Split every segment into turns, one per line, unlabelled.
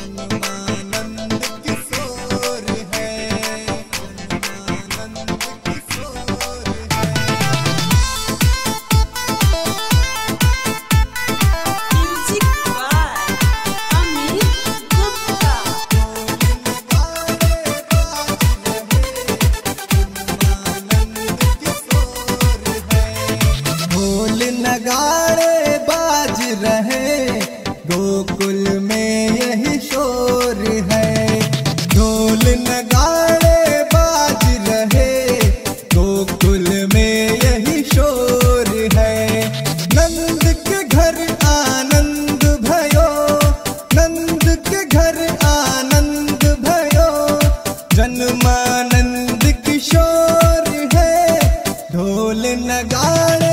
नगाड़े बाज रहे, गोकुल में यही शोर है। ढोल नगाड़े बाज रहे, गोकुल में यही शोर है। नंद के घर आनंद भयो, नंद के घर आनंद भयो, जन्मानंद किशोर है। ढोल नगाड़े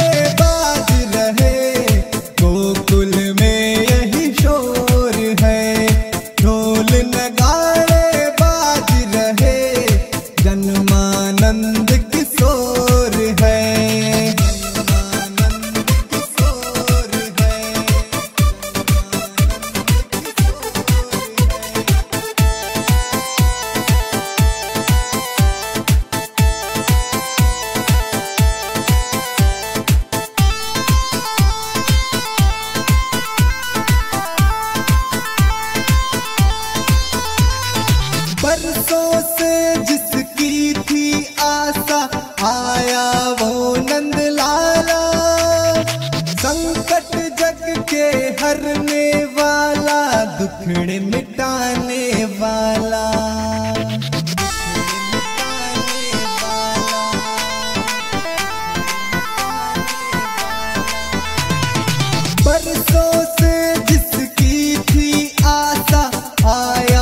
गोकुल में यही शोर है। ढोल नगाड़े बाज रहे, जन्मानंद किशोर है। बरसों से जिसकी थी आशा, आया वो नंद लाला। संकट जग के हरने वाला, दुखड़े मिटाने वाला। बरसों से जिसकी थी आशा, आया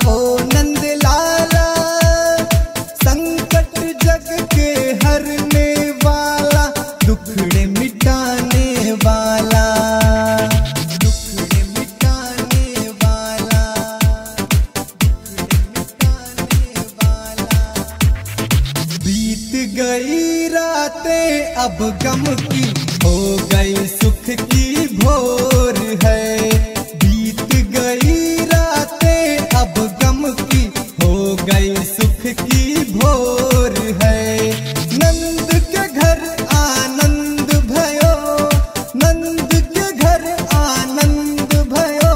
दुखड़े मिटाने वाला, दुखड़े मिटाने वाला, दुखड़े मिटाने वाला। बीत गई रातें अब गम की, हो गई सुख की भोर है। बीत गई रातें अब गम की, हो गई सुख की भोर है। नंद के घर आनंद भयो, नंद के घर आनंद भयो,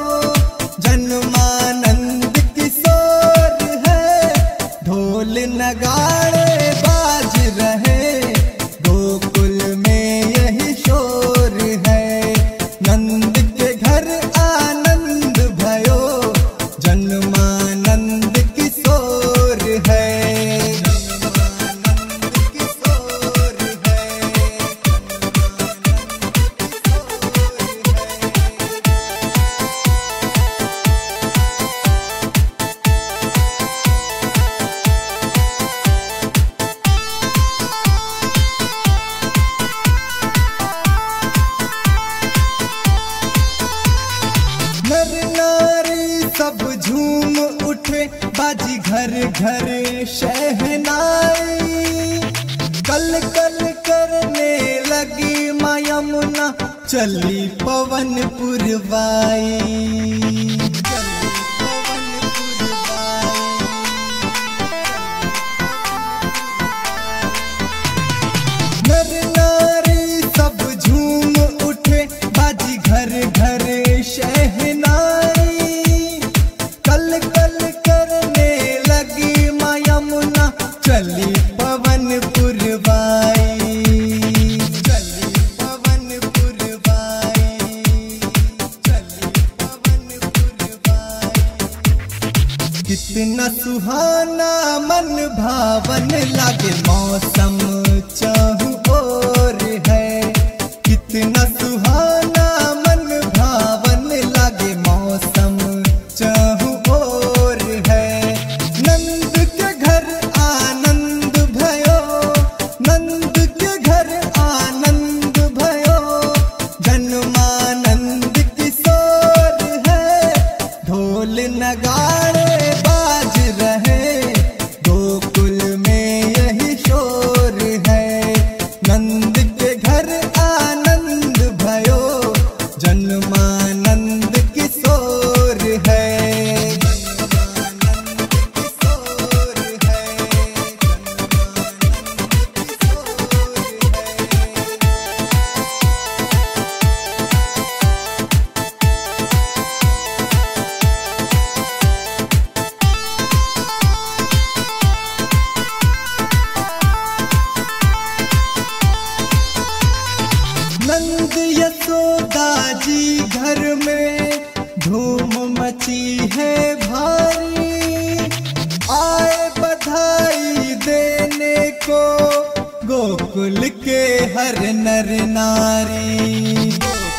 जन्मानंद किशोर है। ढोल नगाड़े बाज रहे, गोकुल में यही शोर है। नंद के घर आनंद भयो, जन्मानंद किशोर है। नर नारी सब झूम उठे, बाजी घर घर शहनाई। कल कल करने लगी माँ यमुना, चली पवन पुरवाई। नर नारी सब झूम उठे, बाजी घर घर शहनाई। कल कल करने लगी माँ यमुना, चली पवन पुरवाई। चली पवन पुरवाई, चली पवन पुरवाई। कितना सुहाना मन भावन लागे, मौसम चाहू और है। कितना सुहाना मन भावन लागे, मौसम चाहू और है। नंद के घर आनंद भयो, नंद के घर आनंद भयो, जन्मानंद किशोर है। ढोल नगाड़े बाज रहे, गोकुल में यही शोर है। नंद के घर आनंद भयो, जन्मानंद किशोर है। मची है भारी, आए बधाई देने को गोकुल के हर नर नारी।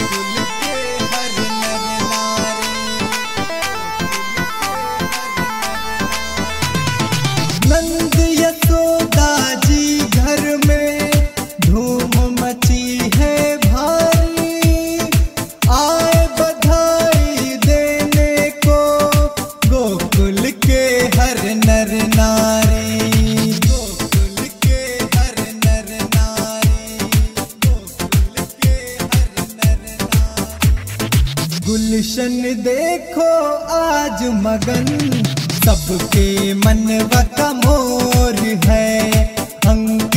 नंद यशोदा जी घर में धूम मची है भारी, आए बधाई देने को गोकुल के हर नर नारी। गोकुल के हर नर नारी, गोकुल के हर नर नारी। गुलशन देखो आज मगन, सबके मनवा का मोर है।